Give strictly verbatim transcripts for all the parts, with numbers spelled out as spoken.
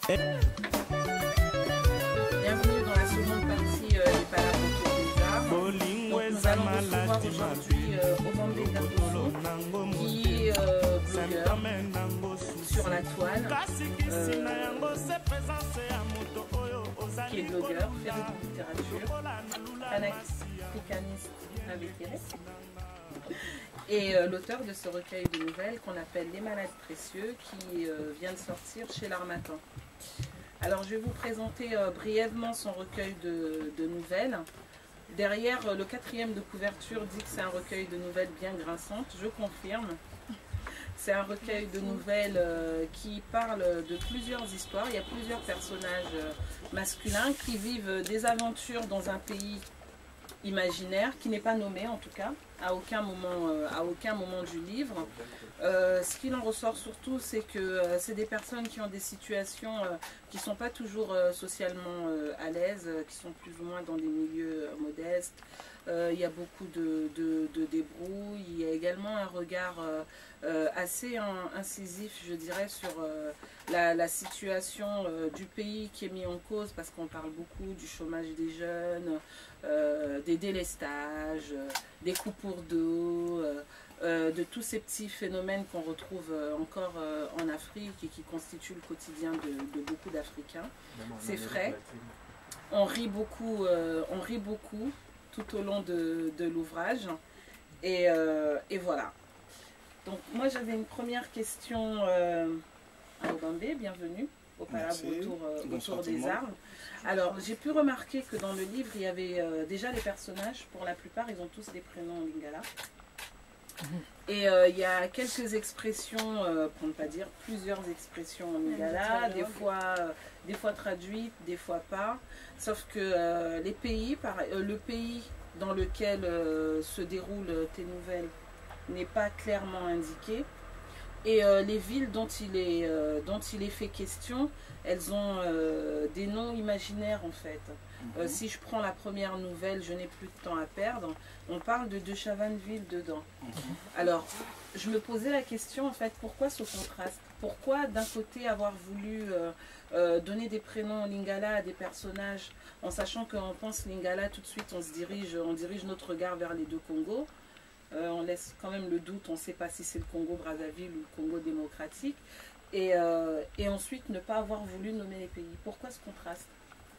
Bienvenue dans la seconde partie euh, des Palabres autour des arts. Donc, nous allons recevoir aujourd'hui euh, Obambe Dakoso, qui est euh, blogueur sur la toile, euh, qui est blogueur, féru de littérature, panafricaniste invétéré, et euh, l'auteur de ce recueil de nouvelles qu'on appelle Les Malades Précieux, qui euh, vient de sortir chez l'Harmattan. Alors je vais vous présenter euh, brièvement son recueil de, de nouvelles. Derrière, euh, le quatrième de couverture dit que c'est un recueil de nouvelles bien grinçantes, je confirme. C'est un recueil de nouvelles euh, qui parle de plusieurs histoires. Il y a plusieurs personnages euh, masculins qui vivent des aventures dans un pays imaginaire, qui n'est pas nommé en tout cas, à aucun moment, euh, à aucun moment du livre. Euh, ce qu'il en ressort surtout, c'est que euh, c'est des personnes qui ont des situations euh, qui ne sont pas toujours euh, socialement euh, à l'aise, euh, qui sont plus ou moins dans des milieux euh, modestes. Euh, il y a beaucoup de, de, de débrouilles. Il y a également un regard euh, euh, assez in, incisif, je dirais, sur euh, la, la situation euh, du pays qui est mis en cause, parce qu'on parle beaucoup du chômage des jeunes, euh, des délestages, euh, des coupures d'eau, euh, euh, de tous ces petits phénomènes qu'on retrouve euh, encore euh, en Afrique et qui constituent le quotidien de, de beaucoup d'Africains. C'est frais. On rit beaucoup, euh, on rit beaucoup tout au long de, de l'ouvrage. Et, euh, et voilà. Donc moi j'avais une première question euh, à Obambe, bienvenue au Palabres autour, euh, autour des arts. Alors j'ai pu remarquer que dans le livre il y avait euh, déjà les personnages, pour la plupart ils ont tous des prénoms en lingala. Et euh, il y a quelques expressions, euh, pour ne pas dire plusieurs expressions en lingala, des fois, euh, des fois traduites, des fois pas. Sauf que euh, les pays, par, euh, le pays dans lequel euh, se déroulent tes nouvelles n'est pas clairement indiqué. Et euh, les villes dont il, est, euh, dont il est fait question, elles ont euh, des noms imaginaires en fait. Mm-hmm. euh, si je prends la première nouvelle, je n'ai plus de temps à perdre, on parle de De Chavannes-Ville dedans. Mm-hmm. Alors, je me posais la question en fait, pourquoi ce contraste? Pourquoi d'un côté avoir voulu euh, euh, donner des prénoms en lingala à des personnages, en sachant qu'on pense lingala tout de suite, on se dirige, on dirige notre regard vers les deux Congos. Euh, on laisse quand même le doute, on ne sait pas si c'est le Congo-Brazzaville ou le Congo démocratique. Et, euh, et ensuite, ne pas avoir voulu nommer les pays. Pourquoi ce contraste?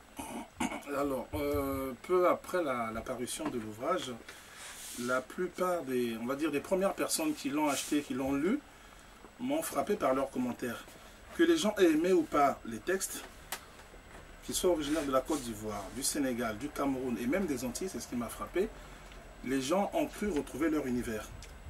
Alors, euh, peu après la, la parution de l'ouvrage, la plupart des, on va dire, des premières personnes qui l'ont acheté, qui l'ont lu, m'ont frappé par leurs commentaires. Que les gens aient aimé ou pas les textes, qu'ils soient originaires de la Côte d'Ivoire, du Sénégal, du Cameroun et même des Antilles, c'est ce qui m'a frappé, les gens ont cru retrouver leur univers.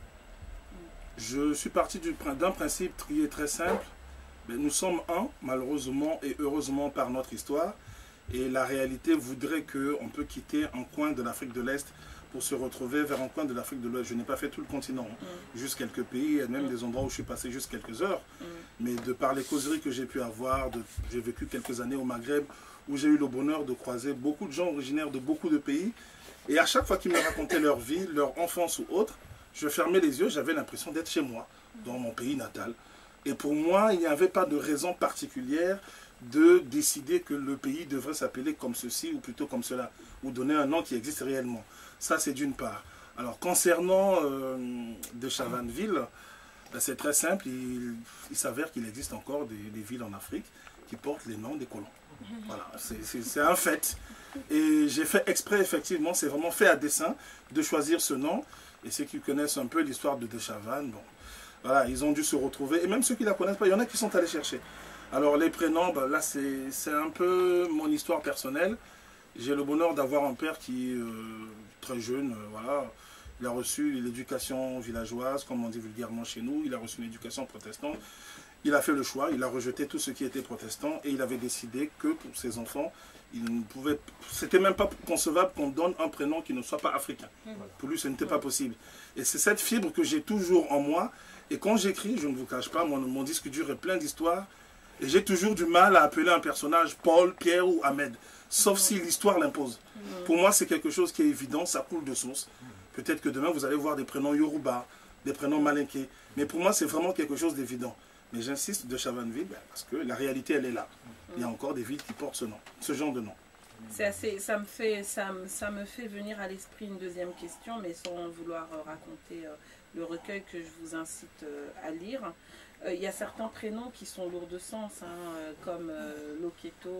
Je suis parti d'un principe qui est très simple. Mais nous sommes un, malheureusement et heureusement par notre histoire. Et la réalité voudrait qu'on peut quitter un coin de l'Afrique de l'Est pour se retrouver vers un coin de l'Afrique de l'Ouest. Je n'ai pas fait tout le continent, mm. juste quelques pays, et même mm. des endroits où je suis passé juste quelques heures. Mm. Mais de par les causeries que j'ai pu avoir, j'ai vécu quelques années au Maghreb, où j'ai eu le bonheur de croiser beaucoup de gens originaires de beaucoup de pays. Et à chaque fois qu'ils me racontaient leur vie, leur enfance ou autre, je fermais les yeux, j'avais l'impression d'être chez moi, dans mon pays natal. Et pour moi, il n'y avait pas de raison particulière de décider que le pays devrait s'appeler comme ceci ou plutôt comme cela, ou donner un nom qui existe réellement. Ça, c'est d'une part. Alors, concernant euh, De Chavannes-Ville, ben, c'est très simple. Il, il s'avère qu'il existe encore des, des villes en Afrique qui portent les noms des colons. Voilà, c'est un fait. Et j'ai fait exprès, effectivement, c'est vraiment fait à dessein de choisir ce nom. Et ceux qui connaissent un peu l'histoire de De Chavannes, bon, voilà, ils ont dû se retrouver. Et même ceux qui ne la connaissent pas, il y en a qui sont allés chercher. Alors les prénoms, ben, là c'est un peu mon histoire personnelle. J'ai le bonheur d'avoir un père qui est euh, très jeune, euh, voilà. Il a reçu l'éducation villageoise, comme on dit vulgairement chez nous. Il a reçu une éducation protestante. Il a fait le choix, il a rejeté tout ce qui était protestant et il avait décidé que pour ses enfants, il ne pouvait, c'était même pas concevable qu'on donne un prénom qui ne soit pas africain. Voilà. Pour lui, ce n'était pas possible. Et c'est cette fibre que j'ai toujours en moi. Et quand j'écris, je ne vous cache pas, mon, mon disque dur est plein d'histoires. Et j'ai toujours du mal à appeler un personnage Paul, Pierre ou Ahmed. Sauf si l'histoire l'impose. Pour moi, c'est quelque chose qui est évident, ça coule de source. Peut-être que demain, vous allez voir des prénoms Yoruba, des prénoms malinqués. Mais pour moi, c'est vraiment quelque chose d'évident. Mais j'insiste de Chavanville ben, parce que la réalité, elle est là. Il y a encore des villes qui portent ce nom, ce genre de nom. C'est assez, ça me fait, ça, me- ça me fait venir à l'esprit une deuxième question, mais sans vouloir euh, raconter euh, le recueil que je vous incite euh, à lire. Euh, Il y a certains prénoms qui sont lourds de sens, hein, euh, comme euh, Loketo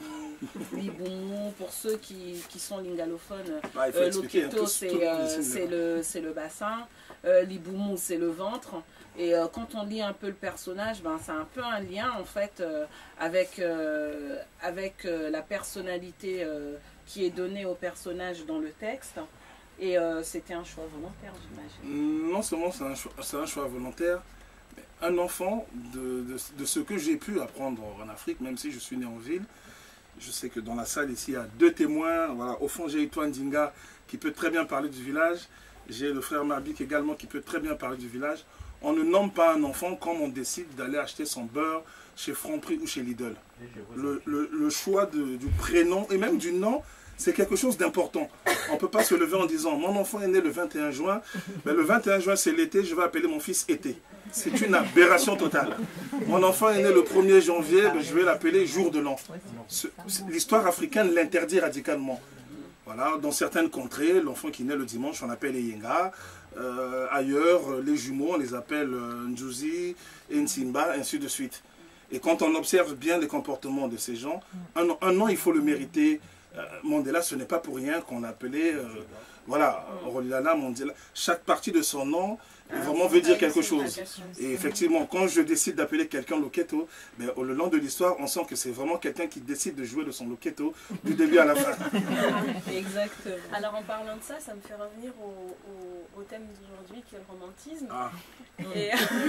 ou Liboumou. Pour ceux qui, qui sont lingalophones, Bah, il faut euh, expliquer, hein, Loketo tous- c'est tous- euh, tous- c'est le, c'est le bassin, euh, Liboumou c'est le ventre. Et euh, quand on lit un peu le personnage, ben, c'est un peu un lien en fait euh, avec, euh, avec euh, la personnalité euh, qui est donnée au personnage dans le texte. Et euh, c'était un choix volontaire, j'imagine. Non seulement c'est un, choix- c'est un choix volontaire, mais un enfant, de, de, de ce que j'ai pu apprendre en Afrique, même si je suis né en ville, je sais que dans la salle ici, il y a deux témoins. Voilà. Au fond, j'ai Itoine Dinga qui peut très bien parler du village. J'ai le frère Marbik également qui peut très bien parler du village. On ne nomme pas un enfant comme on décide d'aller acheter son beurre chez Franprix ou chez Lidl. Le, le- le choix de- du prénom et même du nom, c'est quelque chose d'important. On ne peut pas se lever en disant « Mon enfant est né le vingt et un juin, mais le vingt et un juin c'est l'été, je vais appeler mon fils été ». C'est une aberration totale. Mon enfant est né le premier janvier, ben, je vais l'appeler jour de l'an. Ce- L'histoire africaine l'interdit radicalement. Voilà, dans certaines contrées, l'enfant qui naît le dimanche, on l'appelle Eyenga. Euh, ailleurs, les jumeaux, on les appelle euh, Njuzi et Nsimba, ainsi de suite. Et quand on observe bien les comportements de ces gens, un, un nom, il faut le mériter. Euh, Mandela, ce n'est pas pour rien qu'on l'appelait, euh, voilà, Rolilala Mandela. Chaque partie de son nom, vraiment veut dire quelque chose. Et effectivement, quand je décide d'appeler quelqu'un Loketo, ben, au le long de l'histoire, on sent que c'est vraiment quelqu'un qui décide de jouer de son Loketo du début à la fin. Exactement. Alors en parlant de ça, ça me fait revenir au, au- au thème d'aujourd'hui qui est le romantisme. Ah, Et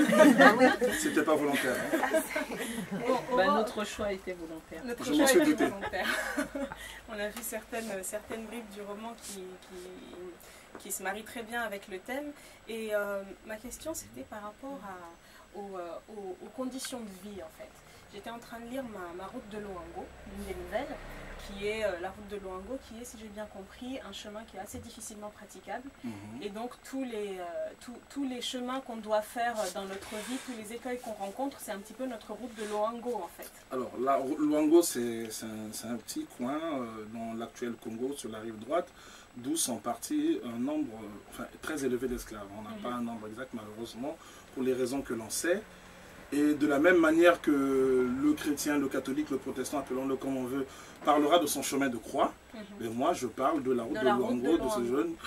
c'était pas volontaire. Hein. on- on Bah, voit- notre choix était volontaire. Notre Je m'en choix suis était douté. volontaire. On a vu certaines, certaines bribes du roman qui, qui, qui se marient très bien avec le thème. Et euh, ma question, c'était par rapport à, aux, euh, aux- aux conditions de vie, en fait. J'étais en train de lire ma, ma route de Loango, l'une des nouvelles, qui est euh, la route de Loango, qui est, si j'ai bien compris, un chemin qui est assez difficilement praticable. Mhm. Et donc tous les, euh, tous- tous les chemins qu'on doit faire dans notre vie, tous les écueils qu'on rencontre, c'est un petit peu notre route de Loango en fait. Alors, là, Luango, c'est c'est un, c'est un petit coin euh, dans l'actuel Congo, sur la rive droite, d'où sont partis un nombre euh, enfin, très élevé d'esclaves. On n'a Mhm. pas un nombre exact, malheureusement, pour les raisons que l'on sait. Et de la même manière que le chrétien, le catholique, le protestant, appelons-le comme on veut, parlera de son chemin de croix, Mhm. mais moi, je parle de la route De de, la route Luango, de de ce Luango. jeune.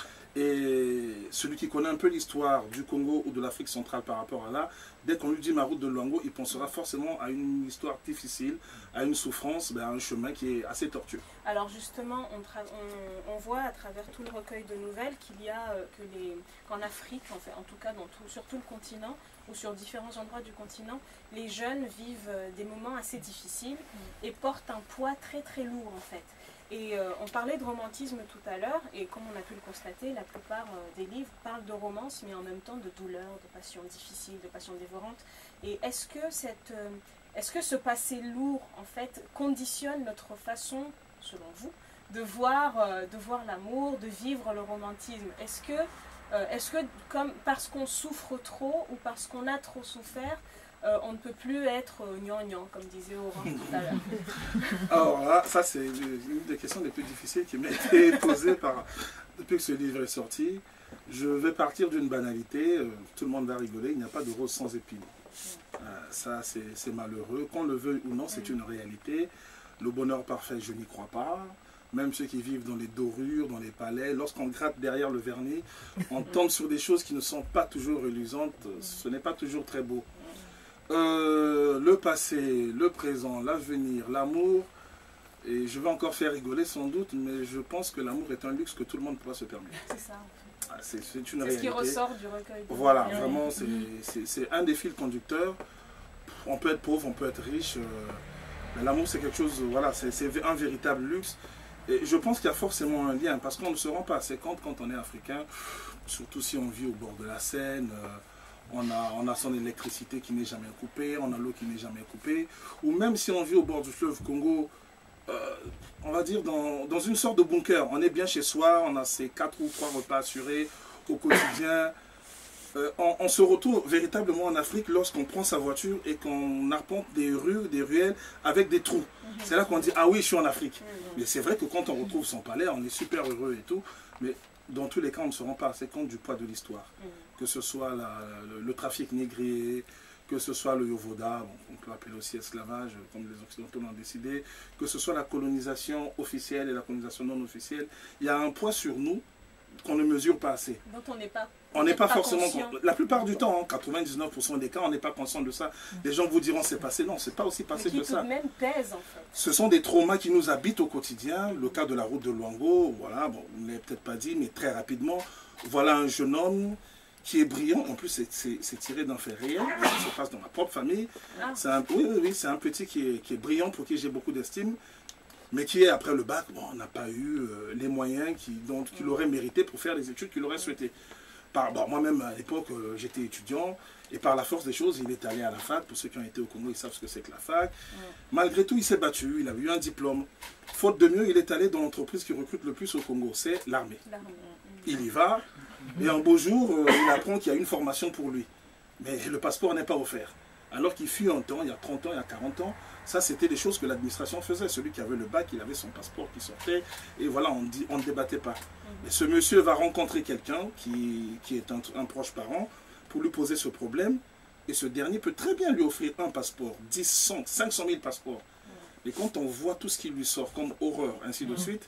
Et celui qui connaît un peu l'histoire du Congo ou de l'Afrique centrale par rapport à là, dès qu'on lui dit ma route de Luango, il pensera forcément à une histoire difficile, à une souffrance, ben, à un chemin qui est assez tortueux. Alors justement, on, tra- on- on voit à travers tout le recueil de nouvelles qu'il y a euh, que les, qu'en Afrique, en, fait, en tout cas dans tout, sur tout le continent, ou sur différents endroits du continent, les jeunes vivent euh, des moments assez difficiles et portent un poids très très lourd en fait. Et euh, on parlait de romantisme tout à l'heure, et comme on a pu le constater, la plupart euh, des livres parlent de romance, mais en même temps de douleur, de passion difficile, de passion dévorante. Et est-ce que, cette, euh, est-ce que ce passé lourd, en fait, conditionne notre façon, selon vous, de voir, euh, de voir l'amour, de vivre le romantisme? Est-ce que, euh, est-ce que comme, parce qu'on souffre trop, ou parce qu'on a trop souffert, Euh, on ne peut plus être euh, gnangnan, comme disait Orange tout à l'heure. Alors là, ça c'est une des questions les plus difficiles qui m'a été posée par, depuis que ce livre est sorti. Je vais partir d'une banalité, euh, tout le monde va rigoler, il n'y a pas de rose sans épines. Euh, ça c'est c'est malheureux, qu'on le veuille ou non, c'est une réalité. Le bonheur parfait, je n'y crois pas. Même ceux qui vivent dans les dorures, dans les palais, lorsqu'on gratte derrière le vernis, on tombe sur des choses qui ne sont pas toujours reluisantes, ce n'est pas toujours très beau. Euh, le passé, le présent, l'avenir, l'amour, et je vais encore faire rigoler sans doute, mais je pense que l'amour est un luxe que tout le monde pourra se permettre. C'est ça. Ah, C'est c'est une C'est ce réalité. qui ressort du recueil. de Voilà, nouvelles. vraiment, c'est- c'est c'est un des fils conducteurs. On peut être pauvre, on peut être riche, euh, mais l'amour c'est quelque chose, voilà, c'est c'est un véritable luxe. Et je pense qu'il y a forcément un lien, parce qu'on ne se rend pas assez compte quand on est africain, surtout si on vit au bord de la Seine. euh, On a, on a son électricité qui n'est jamais coupée, on a l'eau qui n'est jamais coupée. Ou même si on vit au bord du fleuve Congo, euh, on va dire dans, dans une sorte de bunker. On est bien chez soi, on a ses quatre ou trois repas assurés au quotidien. euh, on, on se retrouve véritablement en Afrique lorsqu'on prend sa voiture et qu'on arpente des rues, des ruelles avec des trous. Mm-hmm. C'est là qu'on dit, ah oui, je suis en Afrique. Mm-hmm. Mais c'est vrai que quand on retrouve son palais, on est super heureux et tout. Mais dans tous les cas, on ne se rend pas assez compte du poids de l'histoire. Mm-hmm. Que ce soit la, le, le trafic négrier, que ce soit le Yovoda, bon, on peut appeler aussi esclavage, comme les Occidentaux l'ont décidé, que ce soit la colonisation officielle et la colonisation non officielle, il y a un poids sur nous qu'on ne mesure pas assez. Donc on n'est pas On n'est pas, pas forcément... Conscient. La plupart du temps, hein, quatre-vingt-dix-neuf pour cent des cas, on n'est pas conscient de ça. Les gens vous diront c'est passé. Non, c'est pas aussi passé de ça. Même pèse, en fait. Ce sont des traumas qui nous habitent au quotidien. Le cas de la route de Luango, voilà, bon, vous ne l'avez peut-être pas dit, mais très rapidement, voilà un jeune homme qui est brillant, en plus c'est tiré d'un fait réel, ça se passe dans ma propre famille. Ah. Un, oui, oui, oui c'est un petit qui est, qui est brillant, pour qui j'ai beaucoup d'estime, mais qui est après le bac, bon, on n'a pas eu euh, les moyens qu'il qu'il aurait mérité pour faire les études qu'il aurait souhaité. Bon, moi-même à l'époque euh, j'étais étudiant, et par la force des choses il est allé à la fac, pour ceux qui ont été au Congo ils savent ce que c'est que la fac. Ouais. Malgré tout il s'est battu, il avait eu un diplôme. Faute de mieux, il est allé dans l'entreprise qui recrute le plus au Congo, c'est l'armée. Il y va, et un beau jour, euh, il apprend qu'il y a une formation pour lui. Mais le passeport n'est pas offert. Alors qu'il fut un temps, il y a trente ans, il y a quarante ans, ça c'était des choses que l'administration faisait. Celui qui avait le bac, il avait son passeport qui sortait, et voilà, on, dit, on ne débattait pas. Et ce monsieur va rencontrer quelqu'un qui, qui est un, un proche parent pour lui poser ce problème, et ce dernier peut très bien lui offrir un passeport, dix, cent, cinq cent mille passeports. Et quand on voit tout ce qui lui sort comme horreur, ainsi de suite,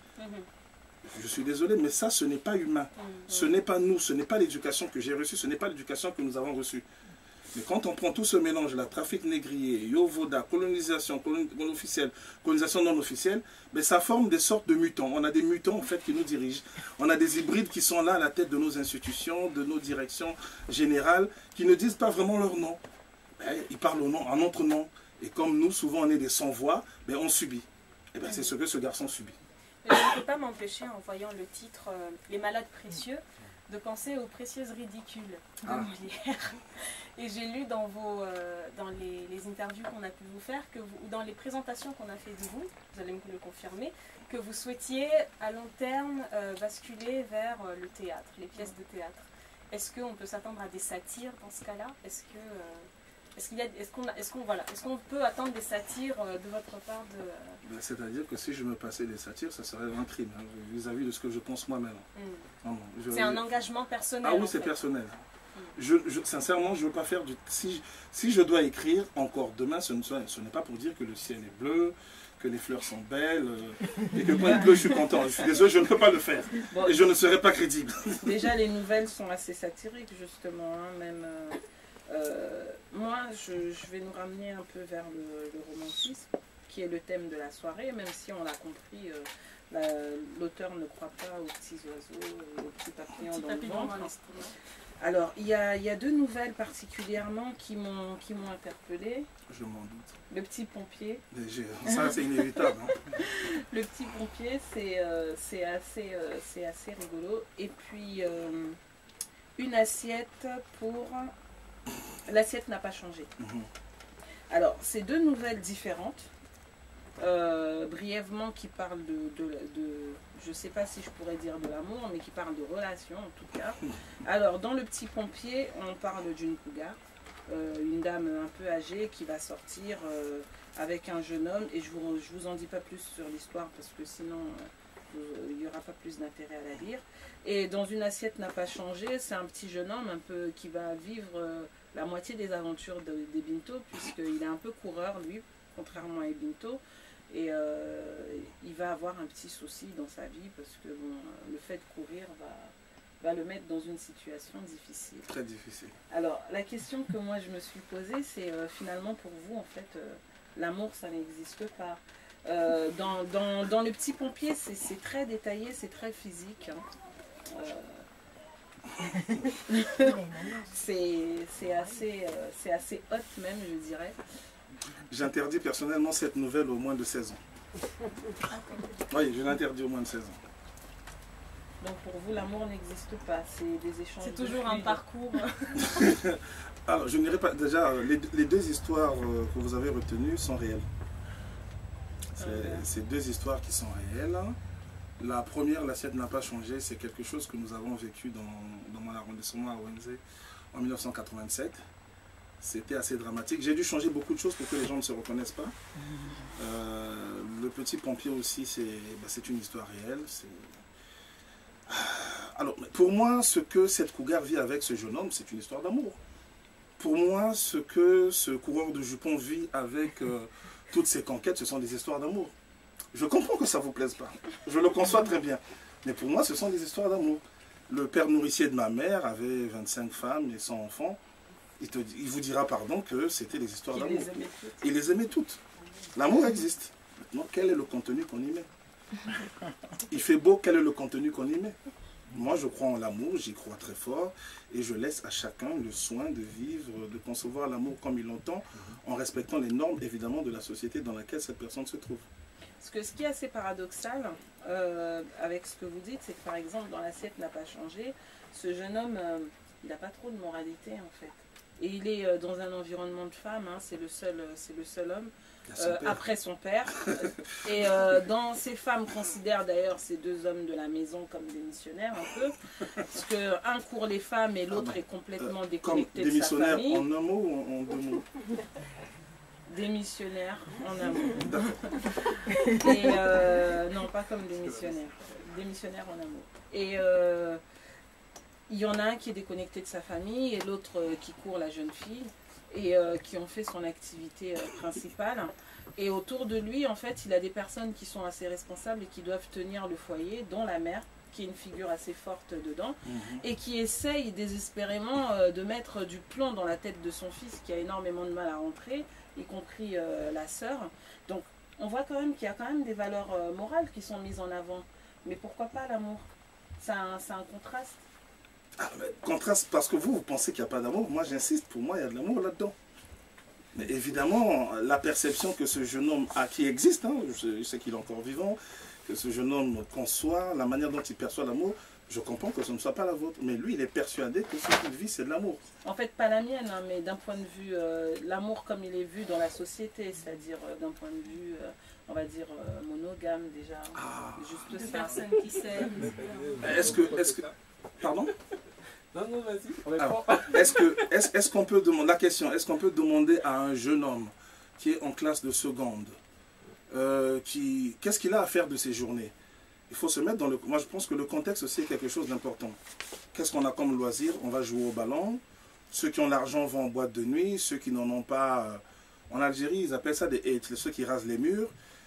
je suis désolé, mais ça, ce n'est pas humain. Ce n'est pas nous, ce n'est pas l'éducation que j'ai reçue, ce n'est pas l'éducation que nous avons reçue. Mais quand on prend tout ce mélange, la trafic négrier, Yovoda, colonisation, colonisation officielle, colonisation non officielle, mais ça forme des sortes de mutants. On a des mutants en fait qui nous dirigent. On a des hybrides qui sont là à la tête de nos institutions, de nos directions générales, qui ne disent pas vraiment leur nom. Mais ils parlent au nom, en notre nom. Et comme nous, souvent on est des sans-voix, mais on subit. Et bien c'est ce que ce garçon subit. Mais je ne peux pas m'empêcher, en voyant le titre euh, « Les malades précieux », de penser aux précieuses ridicules de ah. Molière. Et j'ai lu dans, vos, euh, dans les, les interviews qu'on a pu vous faire, que vous, ou dans les présentations qu'on a fait de vous, vous allez me le confirmer, que vous souhaitiez à long terme euh, basculer vers euh, le théâtre, les pièces de théâtre. Est-ce qu'on peut s'attendre à des satires dans ce cas-là? Est-ce que... Euh, Est-ce qu'il y a, est-ce qu'on, est-ce qu'on, voilà, est-ce qu'on peut attendre des satires de votre part de... Ben, c'est-à-dire que si je me passais des satires, ça serait un crime, hein, vis-à-vis de ce que je pense moi-même. Mm. C'est un engagement personnel. Ah oui, c'est personnel. Mm. Je, je, sincèrement, je ne veux pas faire du... Si, si je dois écrire encore demain, ce n'est pas pour dire que le ciel est bleu, que les fleurs sont belles, euh, et que quand il pleut, je suis content. Je suis désolé, je ne peux pas le faire. Bon, et je ne serai pas crédible. Déjà, les nouvelles sont assez satiriques, justement, hein, même... Euh... Euh, moi, je, je vais nous ramener un peu vers le, le romantisme, qui est le thème de la soirée, même si on l'a compris, euh, l'auteur ne croit pas aux petits oiseaux, aux petits papillons dans le ventre. Alors, il y a, y a deux nouvelles particulièrement qui m'ont qui m'ont interpellée. Je m'en doute. Le petit pompier. Ça, c'est inévitable. Hein. Le petit pompier, c'est euh, c'est assez, euh, c'est assez rigolo. Et puis, euh, une assiette pour... L'assiette n'a pas changé. Mmh. Alors, c'est deux nouvelles différentes, euh, brièvement, qui parlent de, de, de je ne sais pas si je pourrais dire de l'amour, mais qui parlent de relations en tout cas. Alors, dans Le Petit Pompier, on parle d'une cougar, euh, une dame un peu âgée qui va sortir euh, avec un jeune homme, et je ne vous, je vous en dis pas plus sur l'histoire, parce que sinon... Euh, il n'y aura pas plus d'intérêt à la lire. Et dans Une assiette n'a pas changé, c'est un petit jeune homme un peu qui va vivre euh, la moitié des aventures de, d'Ebinto, puisqu'il est un peu coureur lui, contrairement à Ebinto, et euh, il va avoir un petit souci dans sa vie parce que bon, le fait de courir va, va le mettre dans une situation difficile. Très difficile. Alors la question que moi je me suis posée, c'est euh, finalement pour vous en fait, euh, l'amour ça n'existe pas. Euh, dans, dans, dans Le Petit Pompier, c'est très détaillé, c'est très physique. Hein. Euh... c'est assez, euh, assez hot même, je dirais. J'interdis personnellement cette nouvelle au moins de seize ans. Oui, je l'interdis au moins de seize ans. Donc pour vous, l'amour n'existe pas, c'est des échanges. C'est toujours un parcours. Alors, je n'irai pas. Déjà, les, les deux histoires que vous avez retenues sont réelles. C'est deux histoires qui sont réelles. La première, l'assiette n'a pas changé, c'est quelque chose que nous avons vécu dans, dans mon arrondissement à O N Z. en mille neuf cent quatre-vingt-sept. C'était assez dramatique. J'ai dû changer beaucoup de choses pour que les gens ne se reconnaissent pas. Euh, le petit pompier aussi, c'est bah, une histoire réelle. Alors, pour moi, ce que cette cougar vit avec ce jeune homme, c'est une histoire d'amour. Pour moi, ce que ce coureur de jupons vit avec euh, toutes ses conquêtes, ce sont des histoires d'amour. Je comprends que ça ne vous plaise pas. Je le conçois très bien. Mais pour moi, ce sont des histoires d'amour. Le père nourricier de ma mère avait vingt-cinq femmes et cent enfants. Il, te, il vous dira, pardon, que c'était des histoires d'amour. Il les aimait toutes. L'amour existe. Maintenant, quel est le contenu qu'on y met? Il fait beau, quel est le contenu qu'on y met? Moi, je crois en l'amour, j'y crois très fort, et je laisse à chacun le soin de vivre, de concevoir l'amour comme il l'entend, en respectant les normes, évidemment, de la société dans laquelle cette personne se trouve. Parce que ce qui est assez paradoxal euh, avec ce que vous dites, c'est que par exemple, dans l'assiette n'a pas changé, ce jeune homme, euh, il n'a pas trop de moralité, en fait. Et il est euh, dans un environnement de femmes, hein, c'est le seul, c'est le seul homme. Euh, après son père. Et euh, dans ces femmes considèrent d'ailleurs ces deux hommes de la maison comme des missionnaires un peu. Parce qu'un court les femmes et l'autre ah ben, est complètement euh, déconnecté de sa famille. En un mot ou en deux mots? Des missionnaires en un mot. Et euh, non, pas comme des missionnaires. Des missionnaires en un mot. Et euh, il y en a un qui est déconnecté de sa famille et l'autre euh, qui court la jeune fille. Et euh, qui ont fait son activité euh, principale. Et autour de lui, en fait, il a des personnes qui sont assez responsables et qui doivent tenir le foyer, dont la mère, qui est une figure assez forte dedans, mmh. et qui essaye désespérément euh, de mettre du plomb dans la tête de son fils, qui a énormément de mal à rentrer, y compris euh, la sœur. Donc, on voit quand même qu'il y a quand même des valeurs euh, morales qui sont mises en avant. Mais pourquoi pas l'amour? C'est un, c'est un contraste. Ah, contraste, parce que vous, vous pensez qu'il n'y a pas d'amour. Moi, j'insiste, pour moi, il y a de l'amour là-dedans. Mais évidemment, la perception que ce jeune homme a, qui existe, hein, je sais qu'il est encore vivant, que ce jeune homme conçoit, la manière dont il perçoit l'amour, je comprends que ce ne soit pas la vôtre. Mais lui, il est persuadé que ce qu'il vit, c'est de l'amour. En fait, pas la mienne, hein, mais d'un point de vue, euh, l'amour comme il est vu dans la société, c'est-à-dire euh, d'un point de vue, euh, on va dire, euh, monogame déjà. Ah. Juste de ça. personnes qui s'aiment. Est-ce que... Est-ce que... Pardon? Non, non, vas-y. Est-ce que, est-ce, est-ce qu'on peut demander, la question, est-ce qu'on peut demander à un jeune homme qui est en classe de seconde, euh, qui, qu'est-ce qu'il a à faire de ses journées? Il faut se mettre dans le... Moi, je pense que le contexte aussi est quelque chose d'important. Qu'est-ce qu'on a comme loisir? On va jouer au ballon. Ceux qui ont l'argent vont en boîte de nuit. Ceux qui n'en ont pas... En Algérie, ils appellent ça des hates, ceux qui rasent les murs.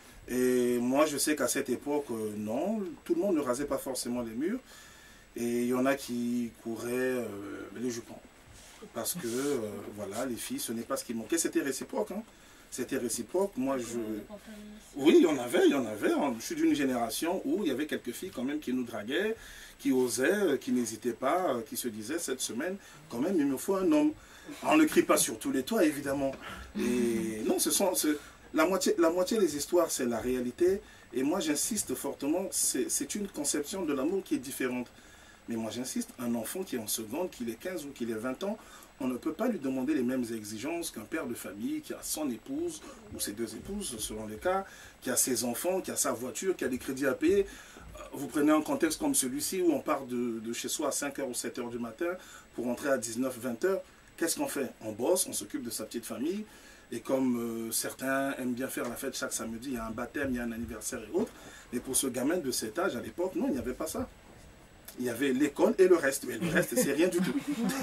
Et moi, je sais qu'à cette époque, euh, non, tout le monde ne rasait pas forcément les murs. Et il y en a qui couraient euh, les jupons. Parce que, euh, voilà, les filles, ce n'est pas ce qui manquait. C'était réciproque, hein. C'était réciproque. Moi, je... Oui, il y en avait, il y en avait. Je suis d'une génération où il y avait quelques filles quand même qui nous draguaient, qui osaient, qui n'hésitaient pas, qui se disaient, cette semaine, quand même, il me faut un homme. On ne crie pas sur tous les toits, évidemment. Et non, ce sont... La moitié, la moitié des histoires, c'est la réalité. Et moi, j'insiste fortement, c'est une conception de l'amour qui est différente. Mais moi, j'insiste, un enfant qui est en seconde, qu'il ait quinze ou qu'il ait vingt ans, on ne peut pas lui demander les mêmes exigences qu'un père de famille qui a son épouse, ou ses deux épouses, selon les cas, qui a ses enfants, qui a sa voiture, qui a des crédits à payer. Vous prenez un contexte comme celui-ci où on part de, de chez soi à cinq heures ou sept heures du matin pour rentrer à dix-neuf, vingt heures. Qu'est-ce qu'on fait? On bosse, on s'occupe de sa petite famille. Et comme euh, certains aiment bien faire la fête chaque samedi, il y a un baptême, il y a un anniversaire et autres. Mais pour ce gamin de cet âge, à l'époque, non, il n'y avait pas ça. Il y avait l'école et le reste. Mais le reste, c'est rien du tout.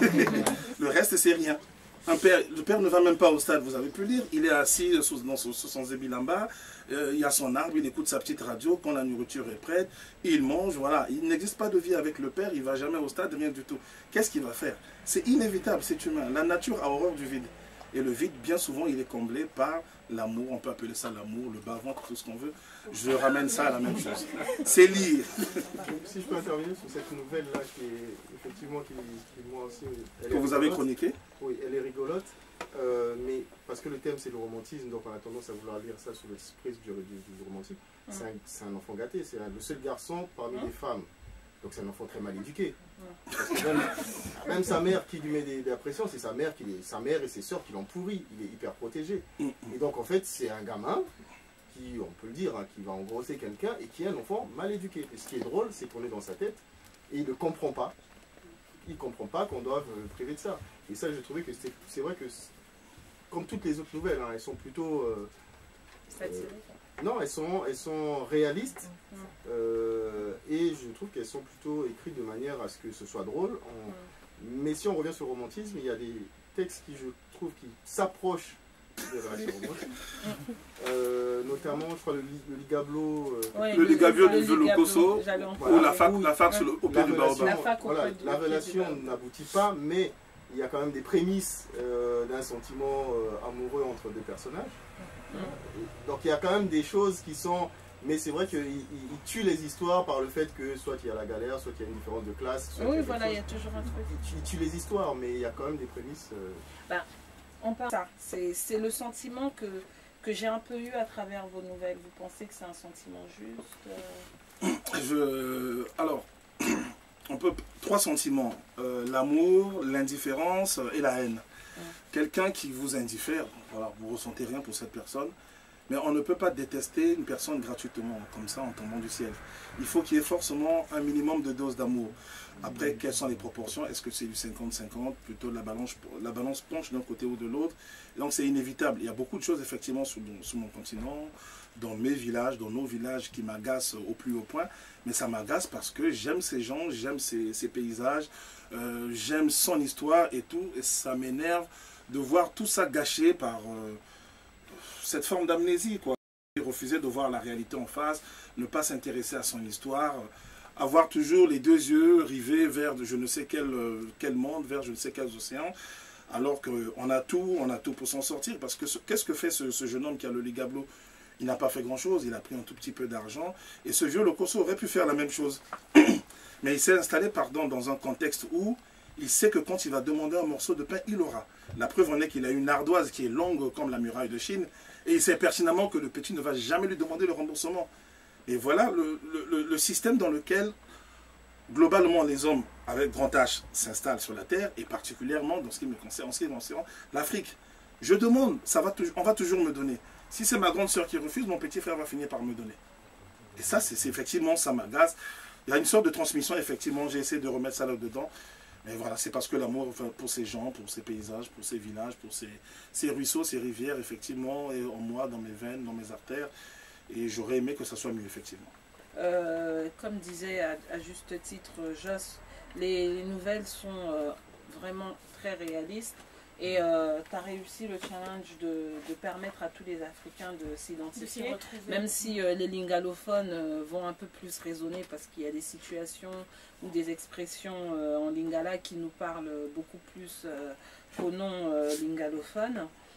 Le reste, c'est rien. Un père, le père ne va même pas au stade, vous avez pu lire. Il est assis sous, dans son, sous son zébilamba, euh, il y a son arbre, il écoute sa petite radio, quand la nourriture est prête, il mange, voilà. Il n'existe pas de vie avec le père, il ne va jamais au stade, rien du tout. Qu'est-ce qu'il va faire? C'est inévitable, c'est humain. La nature a horreur du vide. Et le vide, bien souvent, il est comblé par l'amour. On peut appeler ça l'amour, le bas-ventre, tout ce qu'on veut. Je ramène ça à la même chose. C'est lire. Si je peux intervenir sur cette nouvelle-là, qui est effectivement, qui, qui moi aussi... Que vous avez chroniqué? Oui, elle est rigolote. Euh, mais parce que le thème, c'est le romantisme, donc on a tendance à vouloir lire ça sous l'esprit du, du, du romantisme. Mmh. C'est un, un enfant gâté, c'est le seul garçon parmi mmh. les femmes. Donc c'est un enfant très mal éduqué. Parce que même, même sa mère qui lui met des, des pressions, c'est sa mère qui les, sa mère et ses sœurs qui l'ont pourri. Il est hyper protégé. Et donc en fait, c'est un gamin qui, on peut le dire, hein, qui va engrosser quelqu'un et qui est un enfant mal éduqué. Et ce qui est drôle, c'est qu'on est dans sa tête et il ne comprend pas il ne comprend pas qu'on doive le priver de ça. Et ça, j'ai trouvé que c'est vrai que, comme toutes les autres nouvelles, hein, elles sont plutôt... Euh, euh, non, elles sont, elles sont réalistes. Mm. Euh, et je trouve qu'elles sont plutôt écrites de manière à ce que ce soit drôle. On, mm. Mais si on revient sur le romantisme, il y a des textes qui, je trouve, qui s'approchent des relations romantiques. euh, notamment, je crois, le, le Ligablo... Euh, oui, le Ligablo du Velocoso, ou la fac, la fac sur le, au pied du baobab. Voilà, la relation n'aboutit pas, mais il y a quand même des prémices euh, d'un sentiment euh, amoureux entre deux personnages. Mm. Donc il y a quand même des choses qui sont... Mais c'est vrai qu'il il tue les histoires par le fait que soit il y a la galère, soit il y a une différence de classe. Oui, il voilà, il y a toujours un truc. Il, il tue les histoires, mais il y a quand même des prémices... Euh... Ben, on parle de ça. C'est le sentiment que, que j'ai un peu eu à travers vos nouvelles. Vous pensez que c'est un sentiment juste euh... Je... Alors, on peut... Trois sentiments. Euh, L'amour, l'indifférence et la haine. Hum. Quelqu'un qui vous indiffère, voilà, vous ne ressentez rien pour cette personne. Mais on ne peut pas détester une personne gratuitement, comme ça, en tombant du ciel. Il faut qu'il y ait forcément un minimum de dose d'amour. Après, quelles sont les proportions? Est-ce que c'est du cinquante cinquante? Plutôt la balance, la balance penche d'un côté ou de l'autre. Donc c'est inévitable. Il y a beaucoup de choses, effectivement, sur, sur mon continent, dans mes villages, dans nos villages, qui m'agacent au plus haut point. Mais ça m'agace parce que j'aime ces gens, j'aime ces, ces paysages, euh, j'aime son histoire et tout. Et ça m'énerve de voir tout ça gâché par... Euh, cette forme d'amnésie, quoi. Refuser de voir la réalité en face, ne pas s'intéresser à son histoire, avoir toujours les deux yeux rivés vers je ne sais quel, quel monde, vers je ne sais quels océans, alors qu'on a tout, on a tout pour s'en sortir. Parce que qu'est-ce que fait ce, ce jeune homme qui a le Ligablo? Il n'a pas fait grand-chose, il a pris un tout petit peu d'argent, et ce vieux Locoso aurait pu faire la même chose. Mais il s'est installé, pardon, dans un contexte où il sait que quand il va demander un morceau de pain, il aura. La preuve en est qu'il a une ardoise qui est longue comme la muraille de Chine, et il sait pertinemment que le petit ne va jamais lui demander le remboursement. Et voilà le, le, le système dans lequel, globalement, les hommes avec grand H s'installent sur la Terre, et particulièrement, dans ce qui me concerne, en ce qui me concerne, l'Afrique. Je demande, ça va on va toujours me donner. Si c'est ma grande sœur qui refuse, mon petit frère va finir par me donner. Et ça, c'est effectivement, ça m'agace. Il y a une sorte de transmission, effectivement, j'ai essayé de remettre ça là-dedans. Mais voilà, c'est parce que l'amour, enfin, pour ces gens, pour ces paysages, pour ces villages, pour ces, ces ruisseaux, ces rivières, effectivement, est en moi, dans mes veines, dans mes artères. Et j'aurais aimé que ça soit mieux, effectivement. Euh, comme disait à, à juste titre Joss, les, les nouvelles sont euh, vraiment très réalistes. Et euh, tu as réussi le challenge de, de permettre à tous les Africains de s'identifier, même si euh, les lingalophones euh, vont un peu plus raisonner parce qu'il y a des situations ou des expressions euh, en lingala qui nous parlent beaucoup plus euh, qu'aux non-lingalophones.